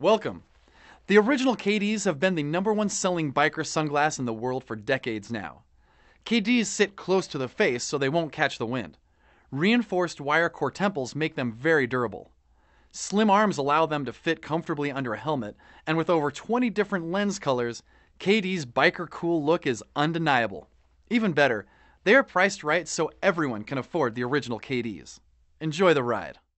Welcome. The original KDs have been the #1 selling biker sunglass in the world for decades now. KDs sit close to the face so they won't catch the wind. Reinforced wire core temples make them very durable. Slim arms allow them to fit comfortably under a helmet, and with over 20 different lens colors, KD's biker cool look is undeniable. Even better, they are priced right so everyone can afford the original KDs. Enjoy the ride.